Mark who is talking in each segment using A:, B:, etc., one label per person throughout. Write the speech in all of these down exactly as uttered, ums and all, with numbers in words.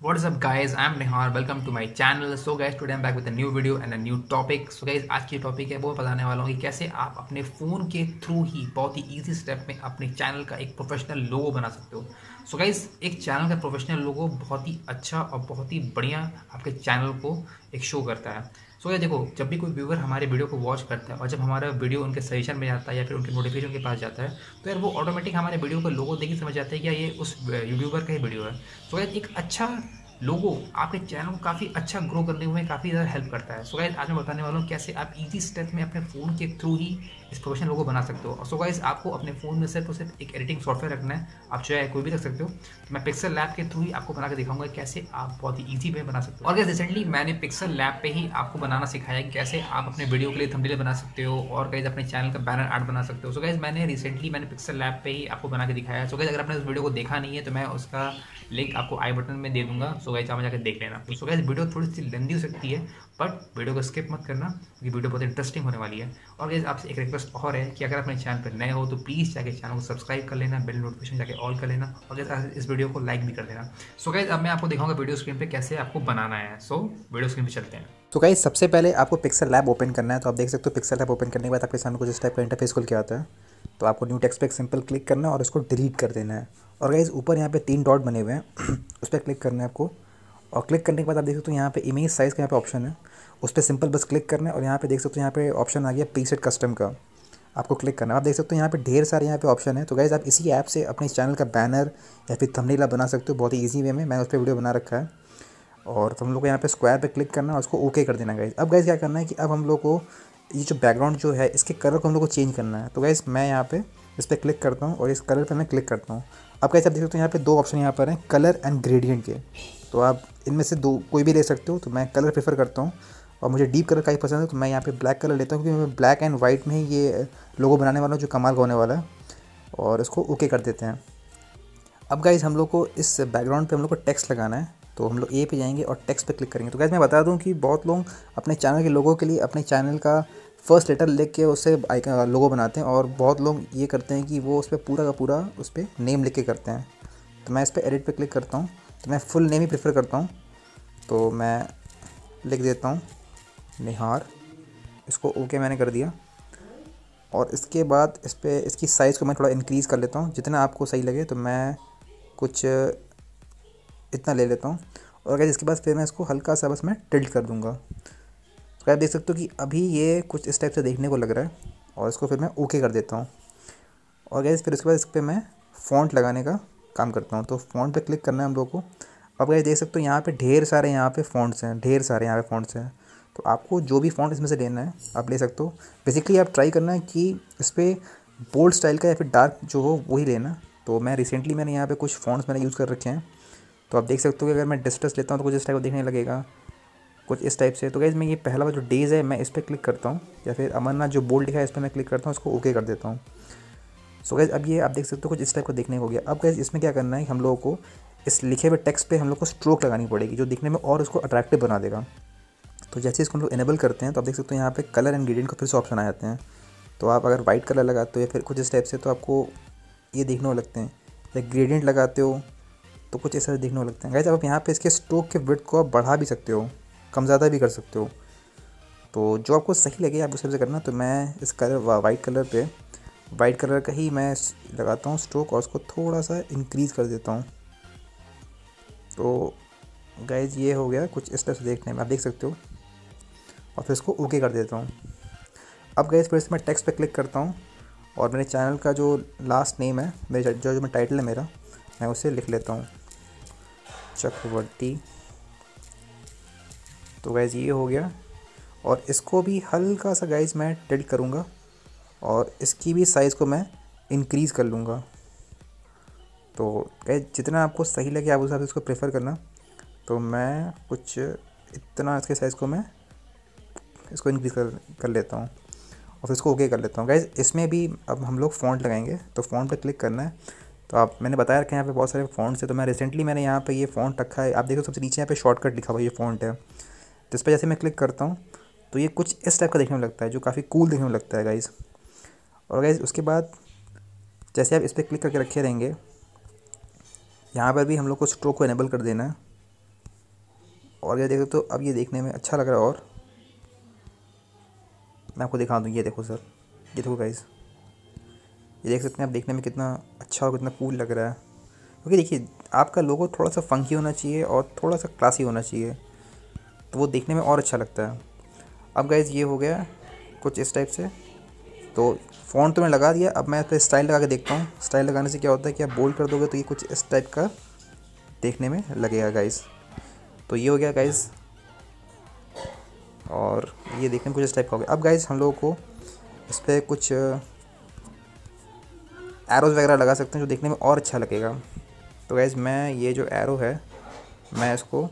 A: What is up guys, I'm Nihar, welcome to my channel. So guys, today I'm back with a new video and a new topic. So guys, आज की topic है वो बताने वाला हूँ कि कैसे आप अपने फ़ोन के थ्रू ही बहुत ही इजी स्टेप में अपने चैनल का एक प्रोफेशनल लोगो बना सकते हो. सो so गाइज, एक चैनल का प्रोफेशनल लोगो बहुत ही अच्छा और बहुत ही बढ़िया आपके चैनल को एक शो करता है. सो so, देखो, जब भी कोई व्यूवर हमारे वीडियो को वॉच करता है और जब हमारा वीडियो उनके सजेशन में जाता है या फिर उनके नोटिफिकेशन के पास जाता है, तो यार वो ऑटोमेटिक हमारे वीडियो का लोगो देख के समझ जाता है कि ये उस यूट्यूबर का ही वीडियो है. सो so, एक अच्छा लोगो आपके चैनल को काफ़ी अच्छा ग्रो करने में काफ़ी ज़्यादा हेल्प करता है. सो गाइस, आज मैं बताने वाला हूँ कैसे आप इजी स्टेप में अपने फ़ोन के थ्रू ही इस प्रोफेशनल लोगो बना सकते हो. सो गाइस, आपको अपने फ़ोन में सिर्फ और सिर्फ एक एडिटिंग सॉफ्टवेयर रखना है. आप चाहे कोई भी रख सकते हो. तो मैं पिक्सल लैब के थ्रू ही आपको बना के दिखाऊंगा कैसे आप बहुत ही ईजी में बना सकते हो. और गाइस, रिसेंटली मैंने पिक्सल लैब पे ही आपको बनाना सिखाया कि कैसे आप अपने वीडियो के लिए थंबनेल बना सकते हो और गाइस अपने चैनल का बैनर आर्ट बना सकते हो. सो गाइस, मैंने रिसेंटली मैंने पिक्सल लैब पे ही आपको बना के दिखाया. सो गाइस, अगर आपने उस वीडियो को देखा नहीं है तो मैं उसका लिंक आपको आई बटन में दे दूंगा. सो गाइस, आप जाकर देख लेना. सो गाइस, वीडियो थोड़ी सी लेंदी हो सकती है बट वीडियो को स्किप मत करना क्योंकि वीडियो बहुत इंटरेस्टिंग होने वाली है. और गाइस, आपसे एक रिक्वेस्ट और है कि अगर अपने चैनल पर नए हो तो प्लीज़ जाके चैनल को सब्सक्राइब कर लेना, बेल नोटिफिकेशन जाके ऑल कर लेना और गाइस इस वीडियो को लाइक भी कर देना. सो गाइस, अब मैं आपको दिखाऊंगा वीडियो स्क्रीन पे कैसे आपको बनाना है. सो वीडियो स्क्रीन पे चलते हैं.
B: तो गाइस, सबसे पहले आपको पिक्सल लैब ओपन करना है. तो आप देख सकते हो पिक्सल लैब ओपन करने के बाद आपके सामने कुछ इस टाइप का इंटरफेस खुल के आता है. तो आपको न्यू टेक्स्ट पे एक सिंपल क्लिक करना है और उसको डिलीट कर देना है. और गाइस, ऊपर यहाँ पे तीन डॉट बने हुए हैं उस पर क्लिक करना है आपको. और क्लिक करने के बाद आप देख सकते हो यहाँ पे इमेज साइज़ का यहाँ पे ऑप्शन है, उस पर सिंपल बस क्लिक करना है. और यहाँ पे देख सकते हो यहाँ पे ऑप्शन आ गया प्रीसेट कस्टम का, आपको क्लिक करना है. आप देख सकते हो यहाँ पे ढेर सारे यहाँ पे ऑप्शन है. तो गाइस, आप इसी ऐप से अपने चैनल का बैनर या फिर थंबनेल बना सकते हो बहुत ही ईजी वे में. मैंने उस पर वीडियो बना रखा है. और तो हम लोग को यहाँ पे स्क्वायर पे क्लिक करना है और उसको ओके कर देना गाइस. अब गाइस क्या करना है कि अब हम लोग को ये जो बैकग्राउंड जो है इसके कलर को हम लोग को चेंज करना है. तो गाइस, मैं यहाँ पे इस पर क्लिक करता हूँ और इस कलर पे मैं क्लिक करता हूँ. अब गाइस, आप देख सकते हो यहाँ पे दो ऑप्शन यहाँ पर हैं, कलर एंड ग्रेडियंट के. तो आप इनमें से दो कोई भी ले सकते हो. तो मैं कलर प्रेफर करता हूँ और मुझे डीप कलर का ही पसंद है. तो मैं यहाँ पे ब्लैक कलर लेता हूँ क्योंकि मैं ब्लैक एंड वाइट में ही ये लोगो बनाने वाला हूँ जो कमाल का होने वाला है. और इसको ओके कर देते हैं. अब गाइज़, हम लोग को इस बैकग्राउंड पे हम लोग को टेक्स्ट लगाना है. तो हम लोग ए पे जाएंगे और टेक्स्ट पे क्लिक करेंगे. तो गाइज़, मैं बता दूं कि बहुत लोग अपने चैनल के लोगों के लिए अपने चैनल का फर्स्ट लेटर लिख के उससे लोगो बनाते हैं. और बहुत लोग ये करते हैं कि वो उस पर पूरा का पूरा उस पर नेम लिख के करते हैं. तो मैं इस पर एडिट पे क्लिक करता हूँ. तो मैं फुल नेम ही प्रेफर करता हूँ. तो मैं लिख देता हूँ निहार. इसको ओके मैंने कर दिया. और इसके बाद इस पर इसकी साइज़ को मैं थोड़ा इंक्रीज़ कर लेता हूँ जितना आपको सही लगे. तो मैं कुछ इतना ले लेता हूँ. और अगर इसके बाद फिर मैं इसको हल्का सा बस मैं टिल्ट कर दूँगा. तो आप देख सकते हो कि अभी ये कुछ इस टाइप से देखने को लग रहा है. और इसको फिर मैं ओके कर देता हूँ. और गैस फिर इसके बाद इस पर मैं फ़ॉन्ट लगाने का काम करता हूँ. तो फ़ॉन्ट पे क्लिक करना है हम लोग को. अब गैस देख सकते हो यहाँ पे ढेर सारे यहाँ पे फ़ॉन्ट्स हैं, ढेर सारे यहाँ पे फ़ॉन्ट्स हैं. तो आपको जो भी फ़ॉन्ट इसमें से लेना है आप ले सकते हो. बेसिकली आप ट्राई करना है कि इस पर बोल्ड स्टाइल का या फिर डार्क जो हो वही लेना. तो मैं रिसेंटली मैंने यहाँ पे कुछ फ़ॉन्ट्स मैंने यूज़ कर रखे हैं. तो आप देख सकते हो कि अगर मैं डिस्ट्रेस लेता हूँ तो कुछ इस टाइप का देखने लगेगा, कुछ इस टाइप से. तो गाइज़, मैं ये पहला वाला जो डेज़ है मैं इस पर क्लिक करता हूँ या फिर अमरनाथ जो बोल्ड लिखा है इस पर मैं क्लिक करता हूँ, इसको ओके कर देता हूँ. सो गाइज़, अब ये आप देख सकते हो कुछ इस टाइप का देखने को हो गया. अब गाइज़, इसमें क्या करना है हम लोगों को इस लिखे हुए टेक्स्ट पे हम लोग को स्ट्रोक लगानी पड़ेगी जो दिखने में और उसको अट्रैक्टिव बना देगा. तो जैसे इसको हम लोग इनेबल करते हैं तो आप देख सकते हो यहाँ पे कलर एंड ग्रेडियंट को फिर से ऑप्शन आ जाते हैं. तो आप अगर वाइट कलर लगाते हो या फिर कुछ इस टाइप से तो आपको ये देखने को लगते हैं. या ग्रेडियंट लगाते हो तो कुछ ऐसा देखने को लगता है. गाइस, आप यहाँ पे इसके स्ट्रोक के विड्थ को आप बढ़ा भी सकते हो, कम ज़्यादा भी कर सकते हो. तो जो आपको सही लगे आप उस हिसाब से करना. तो मैं इस कलर वाइट कलर पे वाइट कलर का ही मैं लगाता हूँ स्ट्रोक और उसको थोड़ा सा इंक्रीज़ कर देता हूँ. तो गाइस, ये हो गया कुछ इस तरह से देखने में, आप देख सकते हो. और फिर इसको ओके कर देता हूँ. अब गाइस, फिर से मैं टेक्स्ट पे क्लिक करता हूँ और मेरे चैनल का जो लास्ट नेम है, मेरे जो जो मैं टाइटल है मेरा, मैं उसे लिख लेता हूँ चक्रवर्ती. तो गाइज़, ये हो गया. और इसको भी हल्का सा गाइज़ मैं टिल्ट करूँगा और इसकी भी साइज़ को मैं इंक्रीज़ कर लूँगा. तो गाइज़, जितना आपको सही लगे आप उस हिसाब से इसको प्रेफर करना. तो मैं कुछ इतना इसके साइज़ को मैं इसको इंक्रीज़ कर कर लेता हूँ और फिर इसको ओके कर लेता हूँ. गाइज़, इसमें भी अब हम लोग फ़ॉन्ट लगाएंगे. तो फ़ॉन्ट पे क्लिक करना है. तो आप मैंने बताया रखा है यहाँ पे बहुत सारे फ़ॉन्ट्स है. तो मैं रिसेंटली मैंने यहाँ पे ये फ़ॉन्ट रखा है. आप देखो सबसे नीचे यहाँ पे शॉर्टकट लिखा हुआ ये फ़ॉन्ट है. तो इस पर जैसे मैं क्लिक करता हूँ तो ये कुछ इस टाइप का देखने में लगता है जो काफ़ी कूल देखने में लगता है गाइज़. और गाइज़, उसके बाद जैसे आप इस पर क्लिक करके रखे रहेंगे यहाँ पर भी हम लोग को स्ट्रोक को इनेबल कर देना है. और ये देख सकते हो, अब ये देखने में अच्छा लग रहा है। और मैं आपको दिखा दूँ, ये देखो सर, ये देखो गाइस, ये देख सकते हैं आप, देखने में कितना अच्छा और कितना कूल लग रहा है। क्योंकि देखिए, आपका लोगो थोड़ा सा फंकी होना चाहिए और थोड़ा सा क्लासी होना चाहिए, तो वो देखने में और अच्छा लगता है। अब गाइस ये हो गया कुछ इस टाइप से। तो फ़ॉन्ट तो मैं लगा दिया, अब मैं इस पर स्टाइल लगा के देखता हूँ। स्टाइल लगाने से क्या होता है कि आप बोल्ड कर दोगे तो ये कुछ इस टाइप का देखने में लगेगा गाइस। तो ये हो गया गाइस, और ये देखने में कुछ इस टाइप का हो गया। अब गाइस हम लोगों को इस पर कुछ एरोज़ वगैरह लगा सकते हैं जो देखने में और अच्छा लगेगा। तो गाइस मैं ये जो एरो है, मैं इसको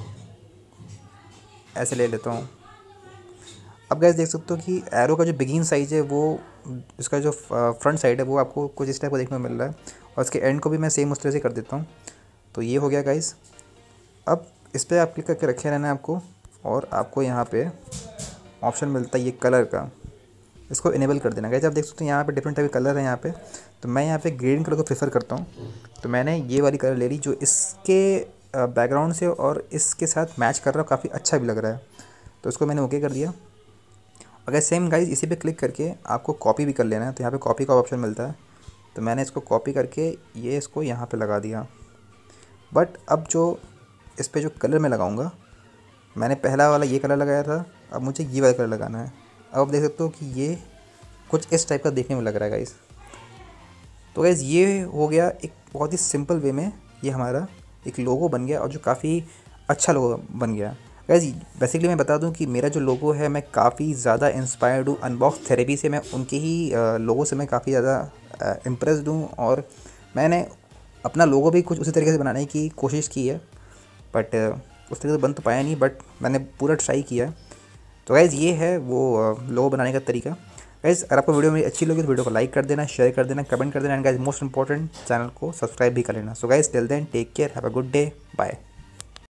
B: ऐसे ले लेता हूँ। अब गाइस देख सकते हो कि एरो का जो बिगिन साइज़ है, वो इसका जो फ्रंट साइड है वो आपको कुछ इस टाइप का देखने को मिल रहा है, और इसके एंड को भी मैं सेम उस तरह से कर देता हूँ। तो ये हो गया गाइस। अब इस पर आप क्लिक करके रखे रहना है आपको, और आपको यहाँ पे ऑप्शन मिलता है ये कलर का, इसको इनेबल कर देना। गाइस आप देख सकते हो यहाँ पे डिफरेंट टाइप के कलर हैं यहाँ पे, तो मैं यहाँ पे ग्रीन कलर को प्रेफर करता हूँ। तो मैंने ये वाली कलर ले ली जो इसके बैकग्राउंड से और इसके साथ मैच कर रहा है, काफ़ी अच्छा भी लग रहा है। तो इसको मैंने ओके कर दिया। अगर सेम गाइस इसी पे क्लिक करके आपको कॉपी भी कर लेना है, तो यहाँ पे कॉपी का ऑप्शन मिलता है। तो मैंने इसको कॉपी करके ये इसको यहाँ पे लगा दिया। बट अब जो इस पे जो कलर मैं लगाऊंगा, मैंने पहला वाला ये कलर लगाया था, अब मुझे ये वाला कलर लगाना है। अब आप देख सकते हो कि ये कुछ इस टाइप का देखने में लग रहा है गाइस। तो गाइस ये हो गया एक बहुत ही सिंपल वे में, ये हमारा एक लोगो बन गया, और जो काफ़ी अच्छा लोगो बन गया। गाइस बेसिकली मैं बता दूं कि मेरा जो लोगो है, मैं काफ़ी ज़्यादा इंस्पायर्ड हूँ अनबॉक्स थेरेपी से। मैं उनके ही लोगो से मैं काफ़ी ज़्यादा इम्प्रेस्ड हूँ, और मैंने अपना लोगो भी कुछ उसी तरीके से बनाने की कोशिश की है, बट उस तरीके से बन तो पाया नहीं, बट मैंने पूरा ट्राई किया। तो गाइस ये है वो लोगो बनाने का तरीका। गाइस अगर आपको वीडियो मेरी अच्छी लगी तो वीडियो को लाइक कर देना, शेयर कर देना, कमेंट कर देना, and guys most important channel को सब्सक्राइब भी कर लेना। So guys till then take care, have a good day, bye.